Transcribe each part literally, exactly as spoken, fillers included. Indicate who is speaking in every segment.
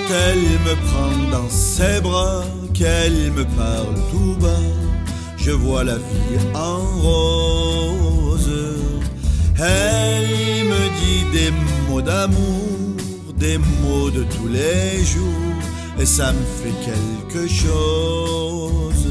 Speaker 1: elle me prend dans ses bras, qu'elle me parle tout bas, je vois la vie en rose. Elle me dit des mots d'amour, des mots de tous les jours, et ça me fait quelque chose.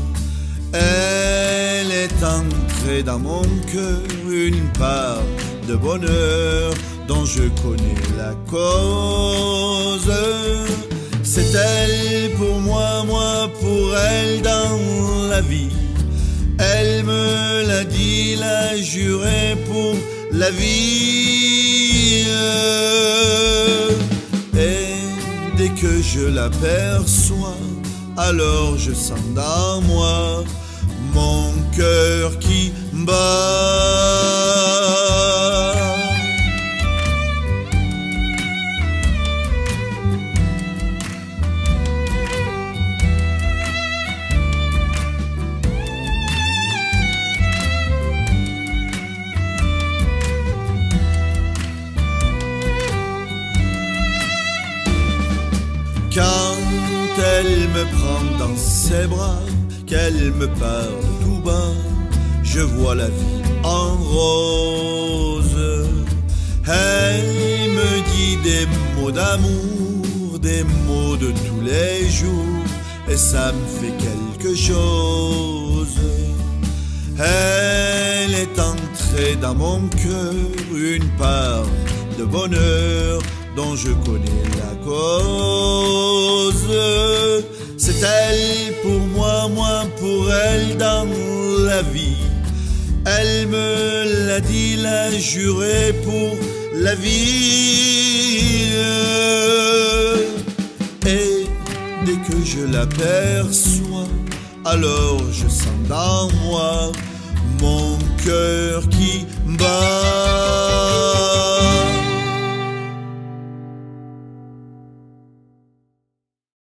Speaker 1: Elle est entrée dans mon cœur, une part de bonheur dont je connais la cause. C'est elle pour moi, moi pour elle dans la vie. Elle me l'a dit, l'a juré pour la vie. Et dès que je l'aperçois, alors je sens dans moi mon cœur qui bat. Quand elle me prend dans ses bras, qu'elle me parle tout bas, je vois la vie en rose. Elle me dit des mots d'amour, des mots de tous les jours, et ça me fait quelque chose. Elle est entrée dans mon cœur, une part de bonheur dont je connais la cause. C'est elle pour moi, moi pour elle dans la vie. Elle me l'a dit, l'a juré pour la vie. Et dès que je l'aperçois, alors je sens dans moi mon cœur qui bat.